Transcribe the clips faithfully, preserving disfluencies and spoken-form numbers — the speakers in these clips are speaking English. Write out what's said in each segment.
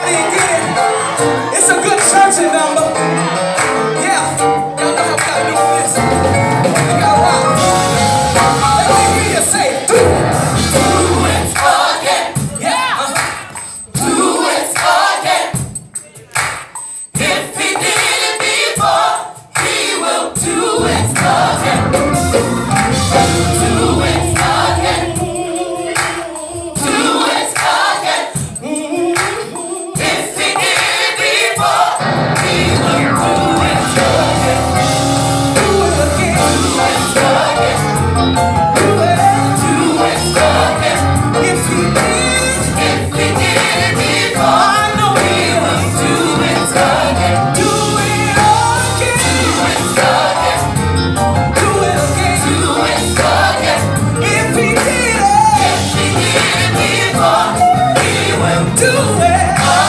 It's a good church number. Yeah. Y'all know how we gotta do this. We gotta rock. Let me hear you say, do. Do it again. Yeah. Uh-huh. Do it again. If he did it before, he will do it again. Do it again. Do it again. If he did it before, he will do it again. Do it again. Do it again. Do it. Do it again. If he did, if he did it before, I know he will do it again. Do it again. Do it again. Do it again. Do it again. If he did it, if he did it before, he will do it.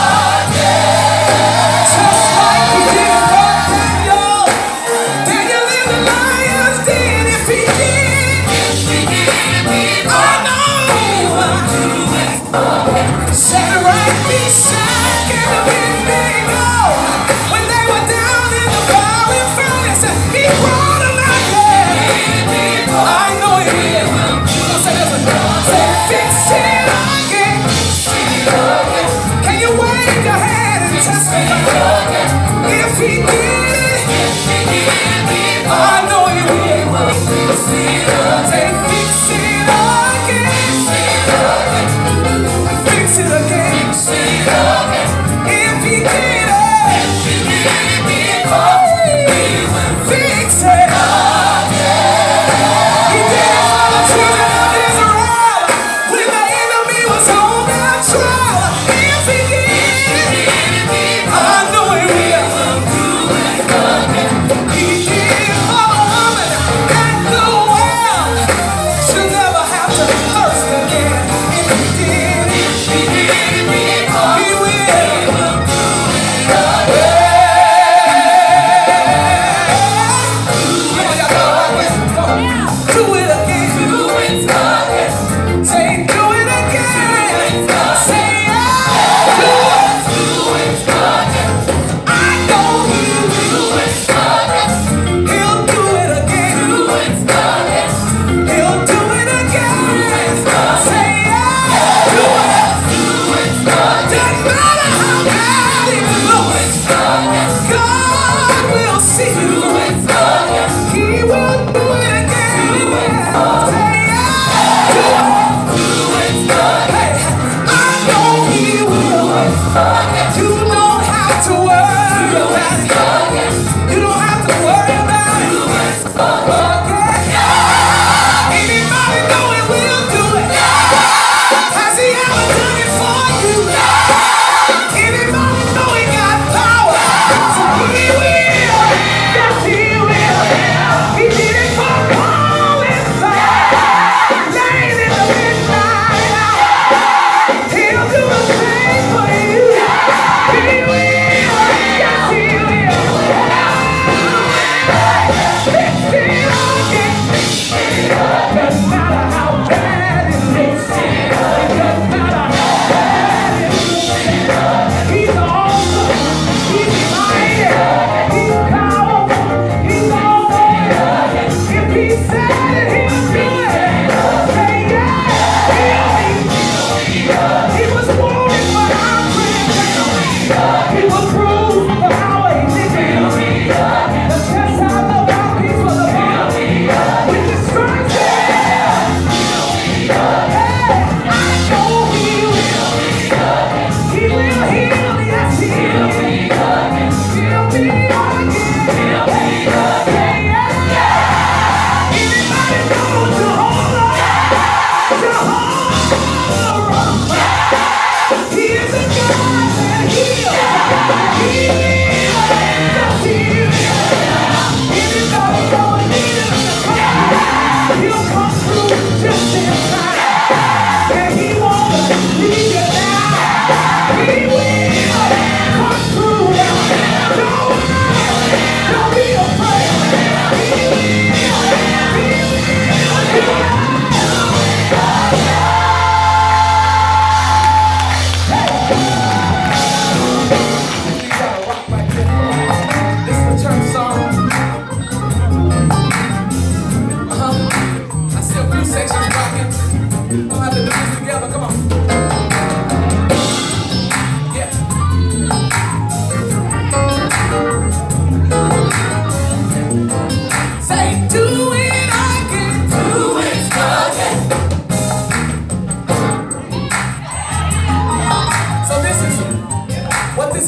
Sat right beside the window when they were down in the valley furnace. He brought them out there. I know he will. Say this one. Say, fix it again. Can you wave your hand and testify? If he did it, I know he will. Say, fix it again. Fix it again.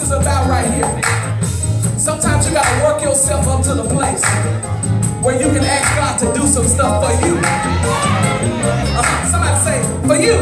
it's about right here. Sometimes you gotta work yourself up to the place where you can ask God to do some stuff for you. Uh-huh. Somebody say, for you.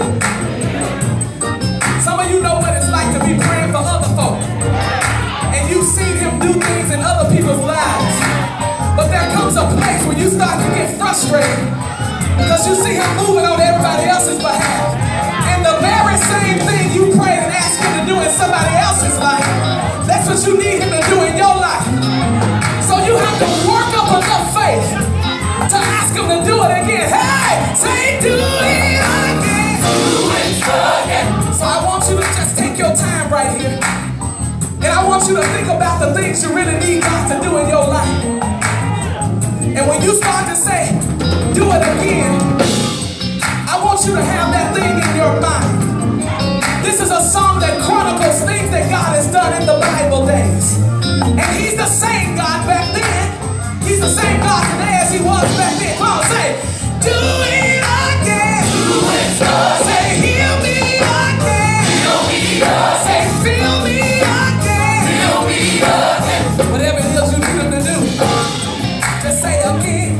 Some of you know what it's like to be praying for other folk. And you've seen him do things in other people's lives. But there comes a place where you start to get frustrated because you see him moving on everybody else's behalf. And the very same thing you prayed and asked him to do in somebody else's life, that's what you need him to do in your life. So you have to work up enough faith to ask him to do it again. Hey, say do it again. Do it again. So I want you to just take your time right here. And I want you to think about the things you really need God to do in your life. And when you start to say, do it again, I want you to have that thing in your mind. This is a song that chronicles things that God has done in the Bible days. And he's the same God back then. He's the same God today as he was back then. Come on, say, do it again. Do it again. Say, heal me again. Heal me again. Say, feel me again. Feel me again. Whatever it is you need him to do, just say again.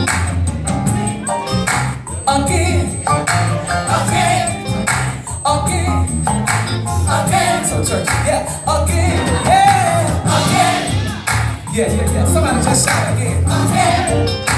Again. Again. Again. Again. So church, yeah, again. Yeah. Again. Yeah, yeah, yeah. Somebody just shout again. Again.